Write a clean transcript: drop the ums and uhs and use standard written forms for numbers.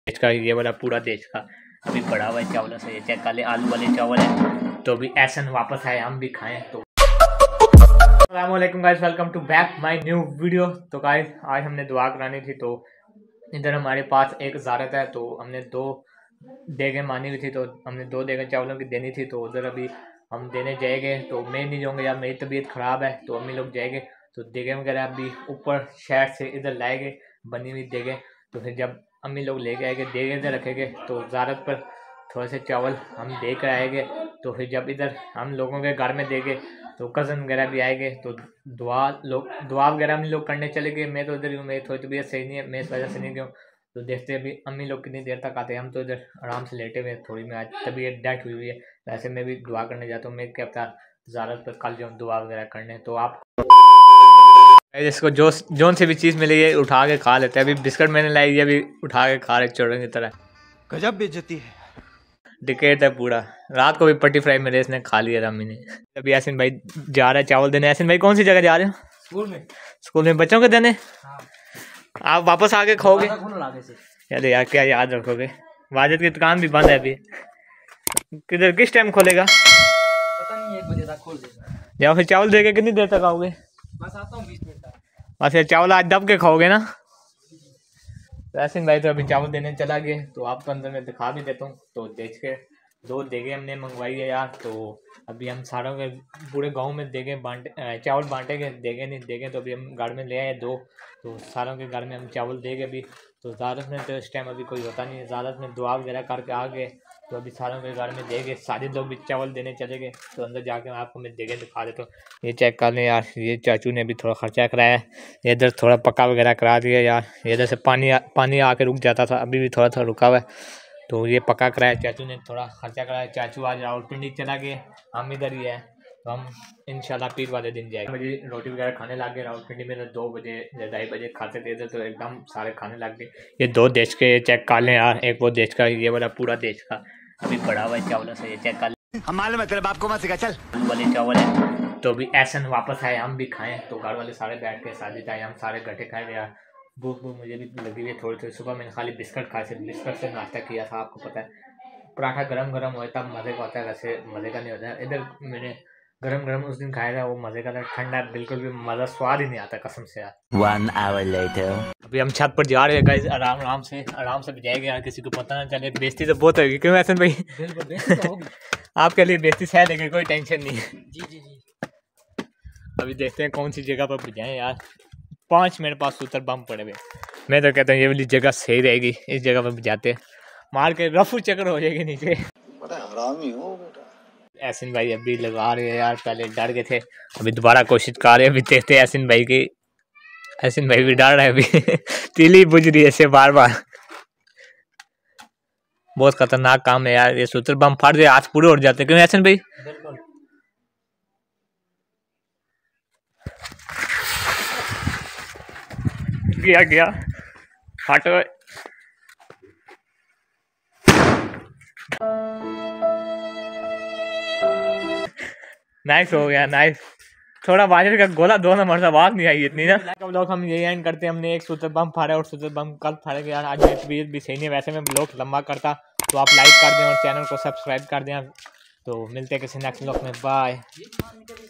देश का ये वाला पूरा देश का अभी पड़ा हुआ है चावलों से। ये चेक काले आलू वाले चावल है, तो अभी ऐसा वापस आए हम भी खाएं। तो अस्सलामुअलैकुम guys, welcome to back my new video. तो गाइस आज हमने दुआ करानी थी, तो इधर हमारे पास एक ज़ारत है, तो हमने 2 देगें मानी हुई थी, तो हमने 2 देगें चावलों की देनी थी। तो उधर अभी हम देने जाएंगे, तो मैं नहीं जाऊँगा यार, मेरी तबीयत ख़राब है, तो अम्मी लोग जाएंगे। तो देगें वगैरह अभी ऊपर शहर से इधर लाएंगे बनी हुई देगें। तो फिर जब अम्मी लोग लेके आएंगे देगें इधर रखेंगे, तो ज़ारत पर थोड़े से चावल हम दे कर आएंगे। तो फिर जब इधर हम लोगों के घर में देंगे, तो कज़न वगैरह भी आएंगे, तो दुआ वगैरह हम लोग करने चले गए। मैं तो इधर ही हूँ, मेरी थोड़ी तबीयत सही नहीं है, मैं इस वजह से नहीं गया हूँ। तो देखते हैं अभी अम्मी लोग कितनी देर तक आते हैं। हम तो इधर आराम से लेटे हुए, थोड़ी मैं आज तबीयत डाइट हुई है। वैसे मैं भी दुआ करने जाता हूँ, मैं क्या पता ज़ारत पर कल जाऊँ दुआ वगैरह करने। तो आप इसको जो जोन से भी चीज़ मिली है उठा के खा लेते हैं। अभी बिस्किट मैंने लाई, ये भी उठा के खा रहे चोरों की तरह। गजब बेइज्जती है। डिकेट है पूरा। रात को भी पट्टी फ्राई मेरे इसने खा लिया अम्मी ने। अभी यासिन भाई जा रहा है चावल देने। यासिन भाई कौन सी जगह जा रहे हो? स्कूल में बच्चों को देने। हाँ। आप वापस आके खाओगे? यार यार क्या याद रखोगे, वाजिद की दुकान भी बंद है अभी। किधर किस टाइम खोलेगा पता नहीं, 1 बजे तक खोल देगा। या फिर चावल दे के कितनी देर तक आओगे? बस आता हूँ 20 मिनट तक। बस ये चावल आज दब के खाओगे ना? यासिन भाई तो अभी चावल देने चला गया, तो आपको अंदर में दिखा भी देता हूँ। तो देख के 2 देगे हमने मंगवाई है यार। तो अभी हम सारों के पूरे गांव में देगे बांटे, चावल बांटेंगे। देगे नहीं देगे तो अभी हम घर में ले आए 2, तो सारों के घर में हम चावल देंगे अभी। तो ज़्यादा में तो इस टाइम अभी कोई होता नहीं है, ज़्यादा में दुआ वगैरह करके आ गए। तो अभी सारों के घर में देंगे, सारे लोग भी चावल देने चले गए। तो अंदर जाके आपको मैं देगे दिखा देता हूँ। ये चेक कर लें यार, ये चाचू ने भी थोड़ा खर्चा कराया है। इधर थोड़ा पक्का वगैरह करा दिया यार। इधर से पानी आके रुक जाता था, अभी भी थोड़ा थोड़ा रुका हुआ है। तो ये पक्का कराया चाचू ने, थोड़ा खर्चा कराया। चाचू आज रावलपिंडी चला गए, हम इधर ही है। तो हम इंशाल्लाह पीर वाले दिन जाएंगे। मुझे रोटी वगैरह खाने लग गए रावलपिंडी में। तो 2 बजे या 2:30 बजे खाते थे इधर, तो एकदम सारे खाने लग गए। ये 2 देश के चेक कर लें यार, एक वो देश का, ये वाला पूरा देश का अभी पड़ा हुआ है चावलों से। ये चेक कर लें, हम मालूम है तेरे बाप को मत सिखा, चल। आलू वाले चावल है, तो अभी ऐसा वापस आए हम भी खाएं। तो घर वाले सारे बैठ के शादी टाइम हम सारे इकट्ठे खाए यार। भूख मुझे भी लगी हुई है थोड़ी थोड़ी। सुबह मैंने खाली बिस्किट खाए थे, बिस्किट से नाश्ता किया था। आपको पता है पराठा गरम गरम होता है तब मज़े का होता है, वैसे मज़े का नहीं होता है। इधर मैंने गरम गरम उस दिन खाया था, वो मज़े का था। ठंडा बिल्कुल भी मज़ा स्वाद ही नहीं आता कसम से यार। 1 hour later। अभी हम छत पर जा रहे हैं गाइस, आराम से जाएंगे यार, किसी को पता ना चले। बेइज्जती तो बहुत होगी, क्यों ऐसा भाई? बिल्कुल बेइज्जती तो होगी। आपके लिए बेइज्जती है, लेकिन कोई टेंशन नहीं है। जी जी जी। अभी देखते हैं कौन सी जगह पर जाएं यार। 5 मेरे पास सूतर बम पड़े हुए। मैं तो कहता हूँ ये वाली जगह सही रहेगी, इस जगह पर जाते मार के रफू चक्कर हो जाएगी नीचे। बड़ा हरामी हो बेटा। यासिन भाई अभी लगा रहे हैं यार, पहले डर गए थे, अभी दोबारा कोशिश कर रहे हैं। अभी देखते हैं यासिन भाई की, यासिन भाई भी डर रहे हैं अभी। तीली बुझ रही है ऐसे बार बार। बहुत खतरनाक काम है यार, ये सूत्र बम फट जाए हाथ पूरे उड़ जाते। क्यों यासिन भाई? बिल्कुल। गया हटो। नाइस हो गया, नाइस। थोड़ा बाजरे का गोला 2 नंबर से आवाज नहीं आई इतनी ना। ब्लॉग हम यही एंड करते हैं। हमने एक सूत्र बम फाड़ा और सूत्र बम कल फाड़े गया। आज मेरी तबीयत भी सही नहीं है, वैसे मैं ब्लॉग लंबा करता। तो आप लाइक कर दें और चैनल को सब्सक्राइब कर दें। तो मिलते हैं किसी नेक्स्ट ब्लॉग में, बाय।